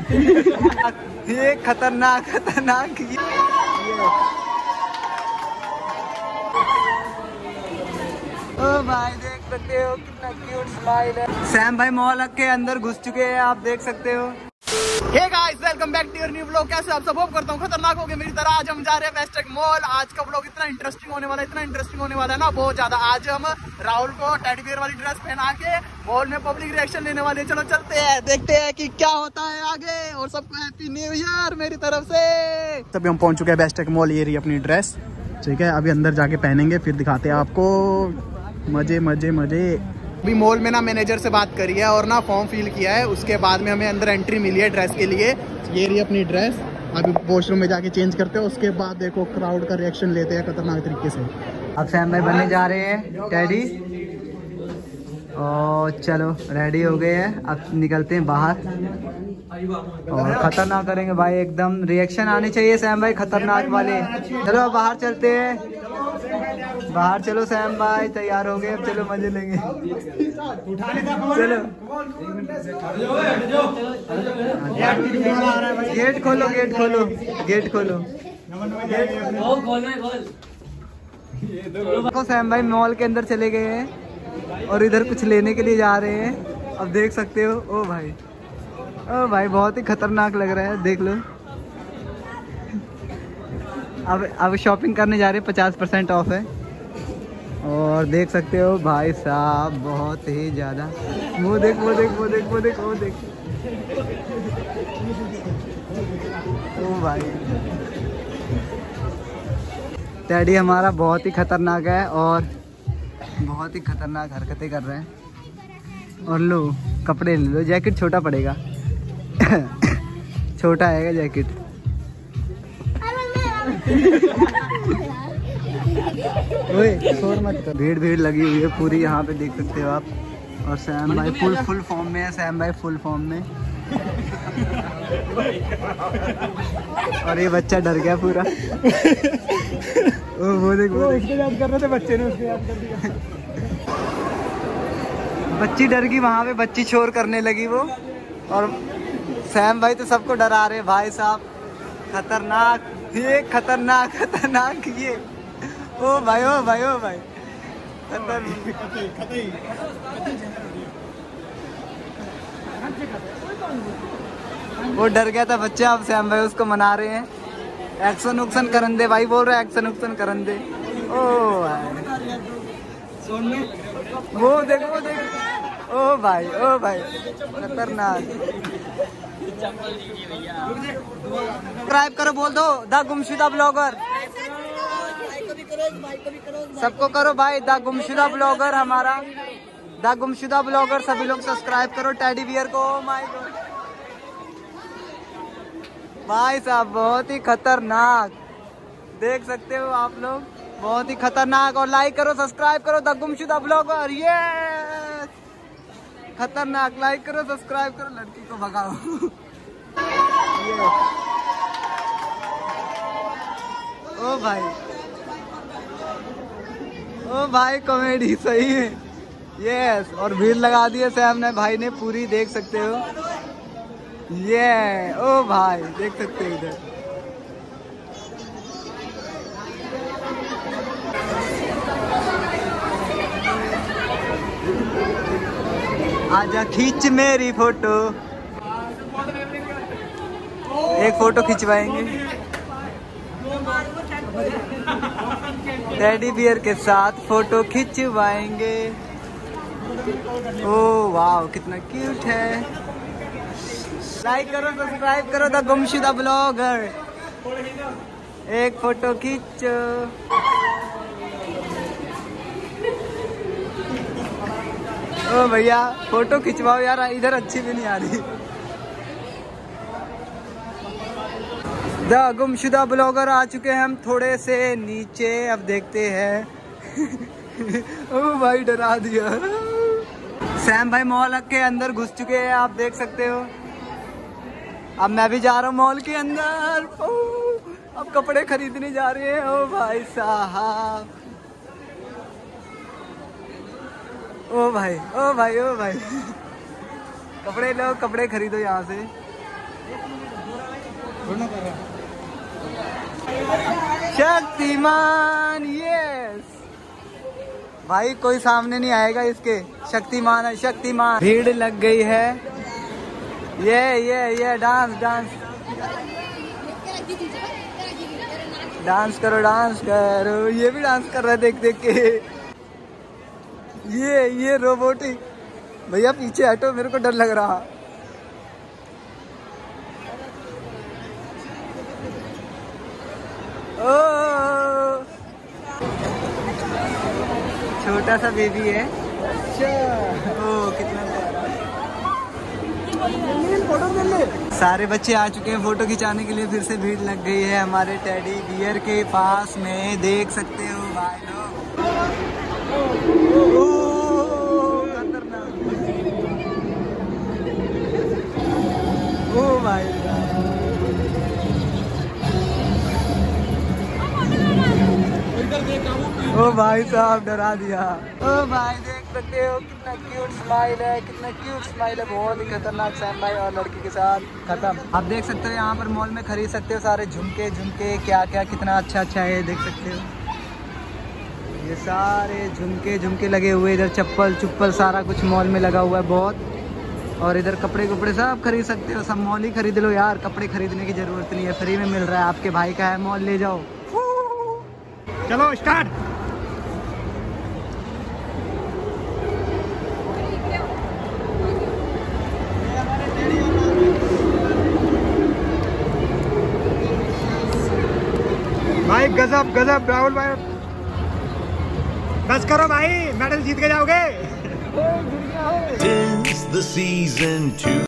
ये खतरनाक खतरनाक ओ भाई देख सकते हो कितना क्यूट स्माइल है। सैम भाई मॉल के अंदर घुस चुके हैं, आप देख सकते हो। Hey guys, welcome back to your new vlog. कैसे आप सब? होप करता हूँ खतरनाक हो गए मेरी तरह। आज हम जा रहे हैं वेस्टेक मॉल। आज का व्लॉग इतना इंटरेस्टिंग होने वाला है, इतना इंटरेस्टिंग होने वाला है ना, बहुत ज्यादा। आज हम राहुल को टेडी बियर वाली ड्रेस पहना के मॉल में पब्लिक रिएक्शन लेने वाले। चलो चलते हैं, देखते हैं कि क्या होता है आगे। और सबको हैप्पी न्यू ईयर मेरी तरफ से। तभी हम पहुंच चुके हैं वेस्टेक मॉल। ये रही अपनी ड्रेस, ठीक है। अभी अंदर जाके पहनेंगे, फिर दिखाते हैं आपको। मजे मजे मजे। अभी मॉल में ना मैनेजर से बात करी है और ना फॉर्म फिल किया है, उसके बाद में हमें अंदर एंट्री मिली है ड्रेस के लिए। ये रही अपनी ड्रेस। अभी वॉशरूम में जाके चेंज करते हैं, उसके बाद देखो क्राउड का रिएक्शन लेते हैं खतरनाक तरीके से। अब सैम भाई बनने जा रहे हैं टेडी। और चलो रेडी हो गए हैं, अब निकलते हैं बाहर और खतरनाक करेंगे भाई। एकदम रिएक्शन आने चाहिए सैम भाई, खतरनाक वाले। चलो बाहर चलते हैं, बाहर चलो सैम भाई। तैयार हो गए, अब चलो मजे लेंगे। चलो गेट खोलो, गेट खोलो, गेट खोलो। देखो सैम भाई मॉल के अंदर चले गए हैं और इधर कुछ लेने के लिए जा रहे हैं। अब देख सकते हो। ओ भाई, ओ भाई बहुत ही खतरनाक लग रहा है, देख लो। अब शॉपिंग करने जा रहे हैं, 50% ऑफ है। और देख सकते हो भाई साहब बहुत ही ज़्यादा। वो देख वो देख वो देख वो देख वो देख। ओ भाई टेडी हमारा बहुत ही खतरनाक है और बहुत ही खतरनाक हरकतें कर रहे हैं। और लो कपड़े ले लो, जैकेट छोटा पड़ेगा। छोटा आएगा जैकेट। भीड़ भीड़ लगी हुई है पूरी, यहाँ पे देख सकते हो आप। और सैम भाई फुल फॉर्म में है। सैम भाई फुल फॉर्म में। और ये बच्चा डर गया पूरा। वो देख वो उसको याद कर रहे थे, बच्चे ने उसको याद कर दिया। बच्ची डर गई वहाँ पे, बच्ची शोर करने लगी वो। और सैम भाई तो सबको डरा रहे भाई साहब। खतरनाक, ये खतरनाक खतरनाक ये। ओ भाई ओ भाई ओ भाई वो डर गया था बच्चा। अब सैम भाई उसको मना रहे हैं। एक्शन उक्शन करन दे भाई, बोल रहे हैं एक्शन उक्शन करन दे। ओ भाई वो देखो वो देखो। ओ भाई ओ भाई खतरनाक। सब्सक्राइब करो, बोल दो द गुमशुदा ब्लॉगर। सबको करो भाई, द गुमशुदा ब्लॉगर हमारा, द गुमशुदा ब्लॉगर। सभी लोग सब्सक्राइब करो टेडी बियर को। माय गॉड भाई साहब बहुत ही खतरनाक, देख सकते हो आप लोग, बहुत ही खतरनाक। और लाइक करो, सब्सक्राइब करो द गुमशुदा ब्लॉगर। ये खतरनाक, लाइक करो सब्सक्राइब करो। लड़की को भगाओ। ओ भाई ओ भाई कॉमेडी सही है। यस, और भीड़ लगा दी है सैम ने भाई ने पूरी, देख सकते हो। ये ओ भाई देख सकते हो इधर। आजा खींच मेरी फोटो, एक फोटो खिंचवाएंगे टेडी बियर के साथ, फोटो खिंचवाएंगे। ओ वाह कितना क्यूट है। लाइक करो, सब्सक्राइब करो द गुमशुदा ब्लॉगर। एक फोटो खींचो। ओ भैया फोटो खिंचवाओ यार, इधर अच्छी भी नहीं आ रही। द गुमशुदा ब्लॉगर आ चुके हैं हम थोड़े से नीचे, अब देखते हैं। ओ भाई डरा दिया। सैम भाई मॉल के अंदर घुस चुके हैं, आप देख सकते हो। अब मैं भी जा रहा हूँ मॉल के अंदर। अब कपड़े खरीदने जा रहे हैं। ओ भाई साहब, ओ भाई ओ भाई ओ भाई। कपड़े लो, कपड़े खरीदो यहाँ से। शक्तिमान, यस भाई, कोई सामने नहीं आएगा इसके। शक्तिमान है, शक्तिमान। भीड़ लग गई है। ये डांस डांस डांस करो, डांस करो। ये भी डांस कर रहा है देख देख के। ये रोबोटिक। भैया पीछे हटो, मेरे को डर लग रहा। ओ छोटा सा बेबी है। ओ कितना फोटो ले। सारे बच्चे आ चुके हैं फोटो खिंचाने के लिए। फिर से भीड़ लग गई है हमारे टेडी बियर के पास में, देख सकते हो भाई लोग। ओ भाई, ओ भाई साहब डरा दिया। ओ भाई देख सकते हो कितना क्यूट स्माइल है, कितना क्यूट स्माइल है। बहुत ही खतरनाक सैम भाई और लड़की के साथ खत्म। आप देख सकते हो यहाँ पर मॉल में खरीद सकते हो सारे झुमके झुमके, क्या क्या कितना अच्छा अच्छा है, देख सकते हो। ये सारे झुमके झुमके लगे हुए, इधर चप्पल चुप्पल सारा कुछ मॉल में लगा हुआ है बहुत। और इधर कपड़े कपड़े सब खरीद सकते हो, सब मॉल ही खरीद लो यार। कपड़े खरीदने की जरूरत नहीं है, फ्री में मिल रहा है। आपके भाई का है मॉल, ले जाओ। चलो स्टार्ट। भाई गजब गजब, राहुल भाई बस करो भाई, मेडल जीत के जाओगे।